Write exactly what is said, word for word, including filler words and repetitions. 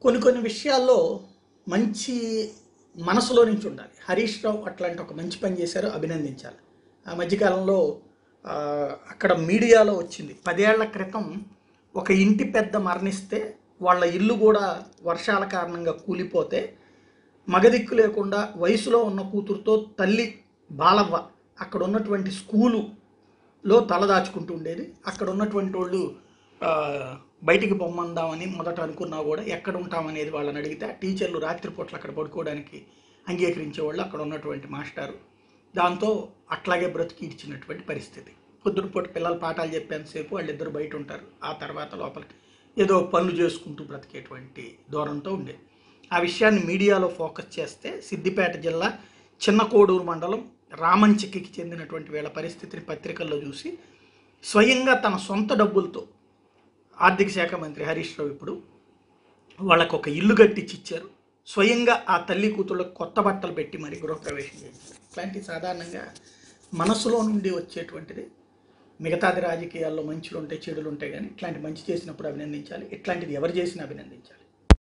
కొన్ని కొన్ని విషయాల్లో మంచి మనసులో నుంచి ఉండాలి. హరీష్ రావు అట్లాంటి ఒక మంచి పని చేశారు, అభినందించాలి. ఆ మధ్యకాలంలో ఆ, అక్కడ మీడియాలో వచ్చింది, పదేళ్ల క్రితం ఒక ఇంటి పెద్ద మరణిస్తే వాళ్ళ ఇల్లు కూడా వర్షాల కారణంగా కూలిపోతే మగదిక్కు లేకుండా వయసులో ఉన్న కూతురుతో తల్లి బాలవ్వ అక్కడ ఉన్నటువంటి స్కూలులో తలదాచుకుంటూ ఉండేది. అక్కడ ఉన్నటువంటి వాళ్ళు ఆ, బయటికి పొమ్మందామని మొదట అనుకున్నా కూడా ఎక్కడ ఉంటామనేది వాళ్ళని అడిగితే ఆ టీచర్లు రాత్రిపూట్ల అక్కడ పడుకోవడానికి అంగీకరించేవాళ్ళు అక్కడ ఉన్నటువంటి మాస్టారు. దాంతో అట్లాగే బ్రతికి ఇచ్చినటువంటి పరిస్థితి. పొద్దునపూట పిల్లలు పాఠాలు చెప్పేంతసేపు వాళ్ళిద్దరు బయట ఉంటారు, ఆ తర్వాత లోపలికి ఏదో పనులు చేసుకుంటూ బ్రతికేటువంటి దూరంతో ఉండేది. ఆ విషయాన్ని మీడియాలో ఫోకస్ చేస్తే సిద్దిపేట జిల్లా చిన్న కోడూరు మండలం రామంచికి చెందినటువంటి వీళ్ళ పరిస్థితిని పత్రికల్లో చూసి స్వయంగా తన సొంత డబ్బులతో ఆర్థిక శాఖ మంత్రి హరీష్ రావు ఇప్పుడు వాళ్ళకు ఒక ఇల్లు కట్టించి ఇచ్చారు. స్వయంగా ఆ తల్లి కూతుళ్ళకు కొత్త బట్టలు పెట్టి మరి గృహప్రవేశం చేశారు. ఇట్లాంటి సాధారణంగా మనసులో నుండి వచ్చేటువంటిది. మిగతాది రాజకీయాల్లో మంచులు ఉంటాయి, చెడులు ఉంటాయి, కానీ ఇట్లాంటి మంచి చేసినప్పుడు అభినందించాలి, ఇట్లాంటిది ఎవరు చేసినా అభినందించాలి.